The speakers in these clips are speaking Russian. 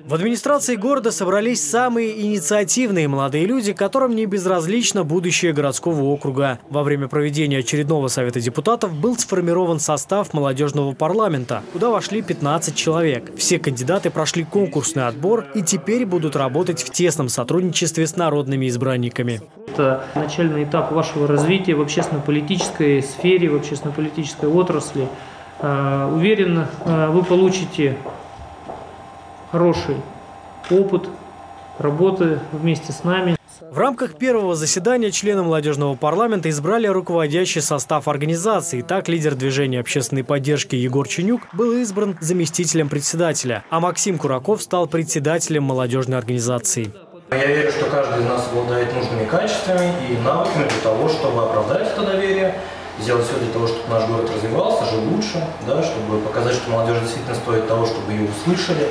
В администрации города собрались самые инициативные молодые люди, которым не безразлично будущее городского округа. Во время проведения очередного совета депутатов был сформирован состав молодежного парламента, куда вошли 15 человек. Все кандидаты прошли конкурсный отбор и теперь будут работать в тесном сотрудничестве с народными избранниками. Это начальный этап вашего развития в общественно-политической сфере, в общественно-политической отрасли. Уверен, вы получите хороший опыт работы вместе с нами. В рамках первого заседания члены молодежного парламента избрали руководящий состав организации. Так, лидер движения общественной поддержки Егор Ченюк был избран заместителем председателя, а Максим Кураков стал председателем молодежной организации. Я верю, что каждый из нас обладает нужными качествами и навыками для того, чтобы оправдать это доверие, сделать все для того, чтобы наш город развивался, жил лучше, да, чтобы показать, что молодежь действительно стоит того, чтобы ее услышали.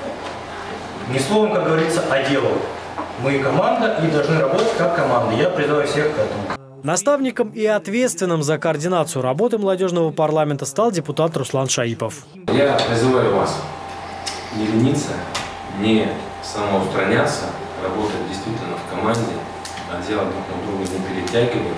Не словом, как говорится, а делом. Мы команда и должны работать как команда. Я призываю всех к этому. Наставником и ответственным за координацию работы молодежного парламента стал депутат Руслан Шаипов. Я призываю вас не лениться, не самоустраняться, работать действительно в команде, а делать друг на друга не перетягивать,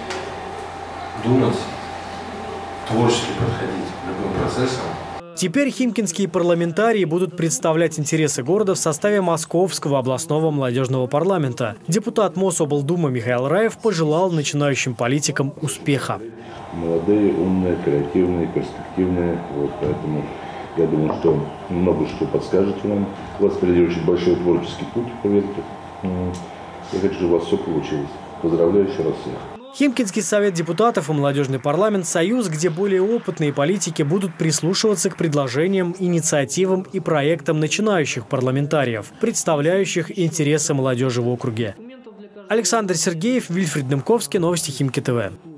думать, творчески подходить к любым процессам. Теперь химкинские парламентарии будут представлять интересы города в составе Московского областного молодежного парламента. Депутат Мособлдумы Михаил Раев пожелал начинающим политикам успеха. Молодые, умные, креативные, перспективные. Поэтому я думаю, что много что подскажете нам. У вас впереди очень большой творческий путь, поверьте. Я хочу, чтобы у вас все получилось. Поздравляю еще раз всех. Химкинский совет депутатов и молодежный парламент – союз, где более опытные политики будут прислушиваться к предложениям, инициативам и проектам начинающих парламентариев, представляющих интересы молодежи в округе. Александр Сергеев, Вильфрид Дымковский, новости Химки ТВ.